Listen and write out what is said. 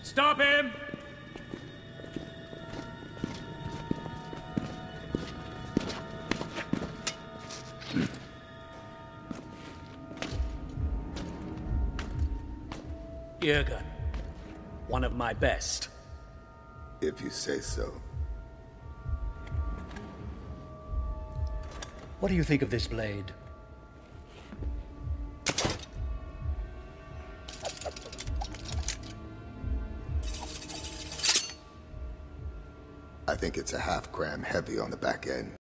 Stop him! Jürgen, one of my best. If you say so. What do you think of this blade? I think it's a half gram heavy on the back end.